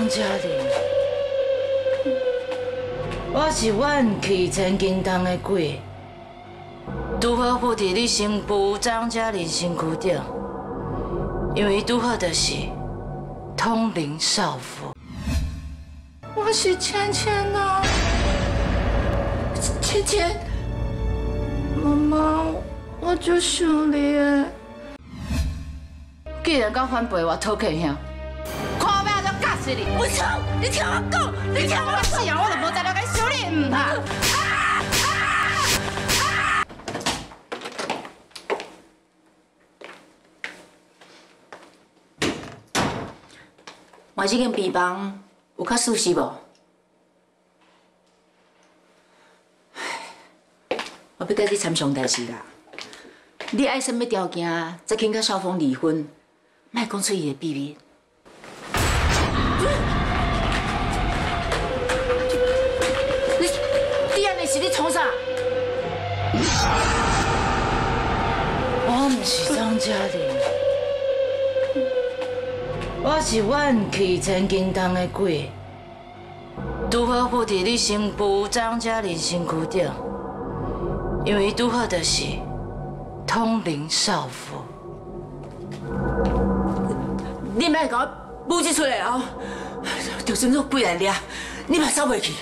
张嘉玲，我是怨气千斤重的鬼，拄好附伫你身躯张嘉玲身躯顶，因为拄好就是通灵少妇。我是芊芊啊，芊芊，妈妈，我就想你的。既然敢反背我讨客兄，看尾就夹死你！我操！你听我讲，你听我死啊！我就无再了该修你唔哈！ 换这间病房有较舒适无？我要跟你参详代志啦。你爱什么条件，才肯甲少峰离婚？莫讲出伊的秘密。你安尼是咧创啥？ 我唔是张嘉玲，我是怨气千斤重的鬼，拄好附伫你身躯张嘉玲身躯顶，因为拄好就是通灵少妇。 你莫甲我母子出来哦！就算做鬼来掠，你嘛走袂去。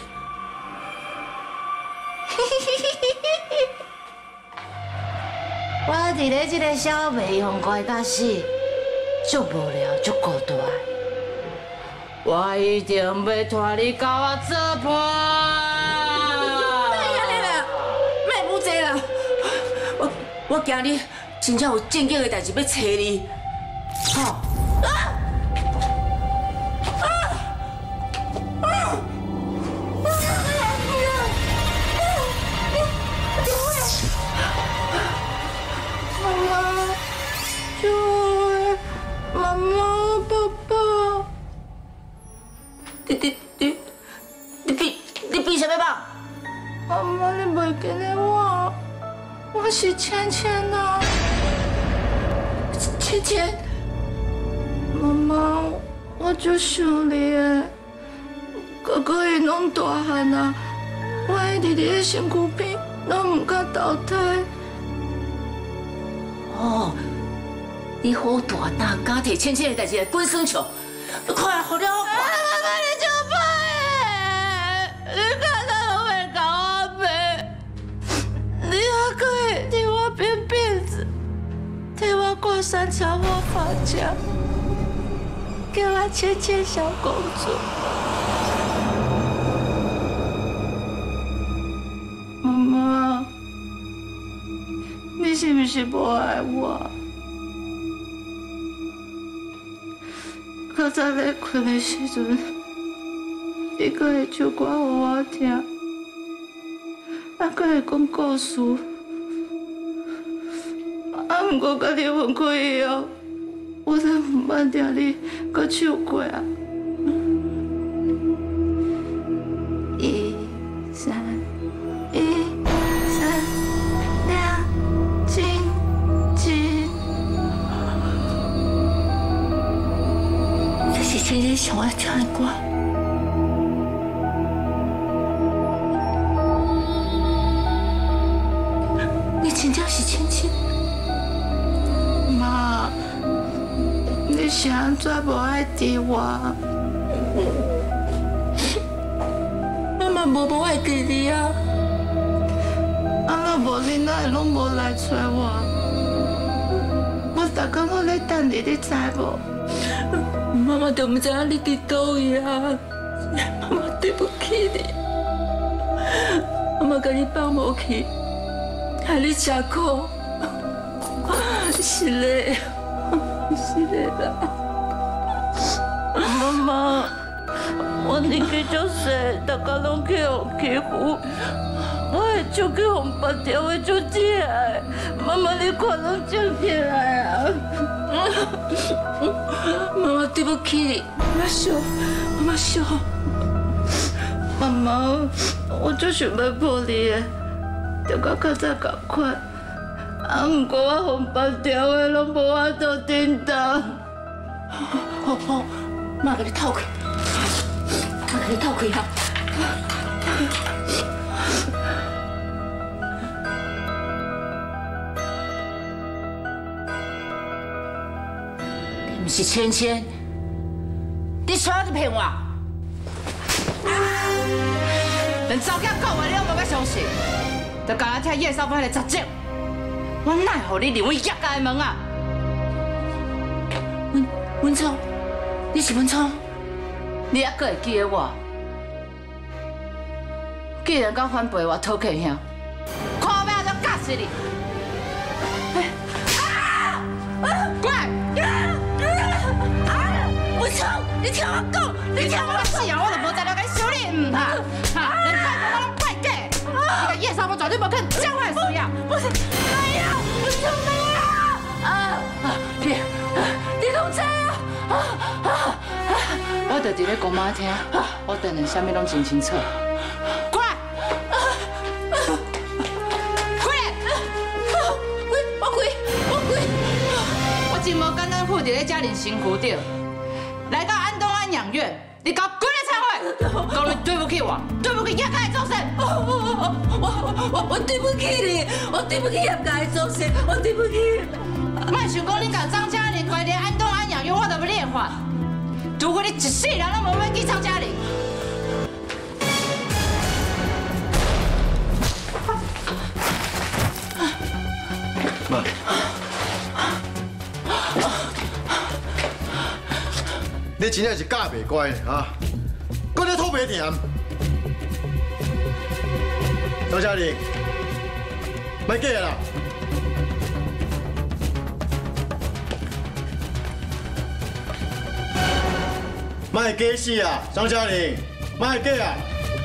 我伫咧这个小妹用怪到死，足无聊，足孤单。我一定要拖你甲我做伴。 别安尼啦，莫母济啦！我惊你真正有正经的代志要找你，吼！你比什么棒？ 妈妈，你袂记得我是芊芊啊， 芊芊。 妈妈，我就想你的，哥哥伊拢大汉啊，我伫你的身躯边，拢唔敢投胎。 哦，你好大胆，敢摕芊芊的代志来滚耍笑，快好了。 妈妈，你就歹的，你看到拢袂甲我骗，你还可以替我编辫子，替我挂三条花发夹，叫我芊芊小公主。妈妈，你是不是不爱我？较早咧困的时阵，你搁会唱歌互我听，搁会讲故事。不过甲你分开以后，我才唔捌听你搁唱过啊。1、3、1、3、亮晶晶。这是芊芊想要听的歌。你真正是芊芊？妈，你是安怎无爱记我？ 妈妈无爱记你啊！ 若无你哪会拢无来找我？我逐工拢咧等你，你知无？ 妈妈都唔知影你伫倒位啊！妈妈对不起你，妈妈甲你放无去，害你吃苦。是嘞，是嘞啦。 妈妈，我年纪足细，逐工拢去互欺负，我的手去互拔掉的足痛的。妈妈，你看拢肿起来啊！ 妈妈对不起你，妈妈笑，妈妈笑。 妈妈，我就想要抱你的，就甲较早同款。不过我互拔掉的，拢无法度顶当。 好， 妈，给你透开，妈给你透开哈。你不是芊芊，你耍你骗我！连查囝讲话你都无要相信，就干那听叶少峰来杂种，我奈何你连我叶家的门啊？文聪，你是文聪？你还阁会记得我？既然敢反背我讨客兄，看我要怎夹死你！过来！文聪，你听我讲，你听我死啊！我就无在了该修理哈，连拜托我拢拜假，你个叶少峰绝对无可能教我的需要。不是，没有，文聪没有。你拢知啊？我就伫咧讲妈听，我等下啥物拢真清楚。过来，过来，我真无简单，负伫咧家里辛苦着，来到安东安养院，你搞滚来忏悔，讲你对不起我，对不起叶家的众生。我对不起你，我对不起叶家的众生，我对不起。莫想讲你甲张嘉玲关在安东安养院，我都要裂法。如果你一世人都无要记张嘉玲， 妈，你真正是教袂乖呢啊！搁咧吐白甜。张嘉玲，别假啦！卖假死啊，张嘉玲，卖假啊！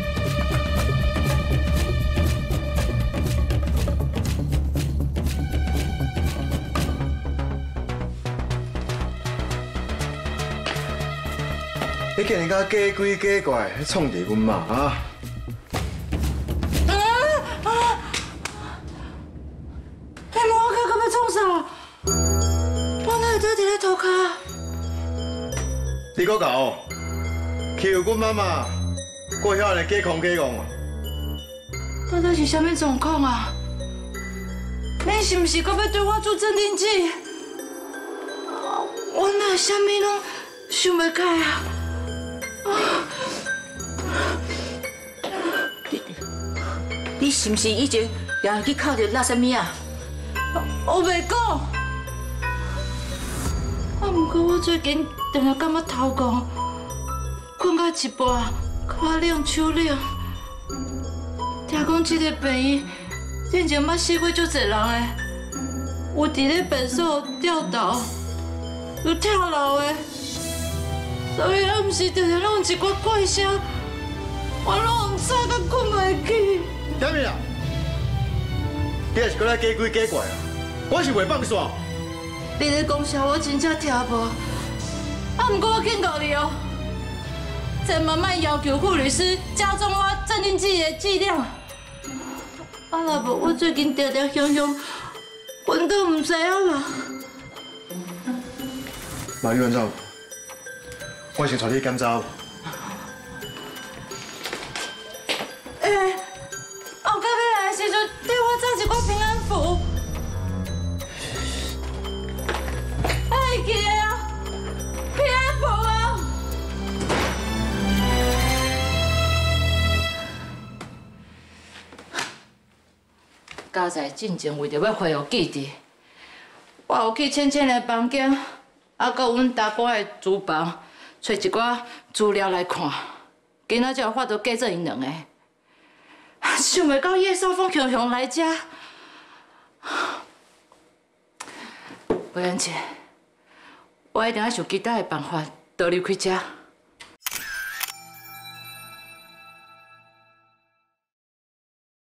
你竟然甲假鬼假怪，创伫阮妈啊！ 你摸我脚，要创啥？我哪会在伫咧涂骹？ 你搁搞，欺负阮妈妈，过遐尼假狂假戆啊！ 到底是啥物状况啊？你是毋是搁要对我做镇定剂？我哪啥物拢想袂开啊！ 你是毋是以前也去靠着那啥物啊？ 我袂讲。不过我最近常常感觉头晕，困到一半，脚冷手冷。听讲这个病院之前捌死过足侪人的，有伫咧病所吊倒，有跳楼的，所以暗时常常拢有一挂怪声，我拢唔早甲困袂去。 啥物啊？你也是搁来假鬼假怪啊！我是袂放煞。 你咧讲啥？我真正听无。不过我警告你哦，千万莫要求傅律师加重我镇定剂的剂量。啊，若无我最近常常想想，昏倒唔知影啦。 妈，你安怎？我先带你检查。 后隔要来的时阵，替我找一挂平安符。会记的啊，平安符啊！ 家在进前为着要恢复记忆，我有去芊芊的房间，啊，搁阮大哥的厨房，找一寡资料来看。今仔才有法度假做因两个。想袂到叶少峰常常来遮。维安姐，我一定要想其他的办法，逃离开遮。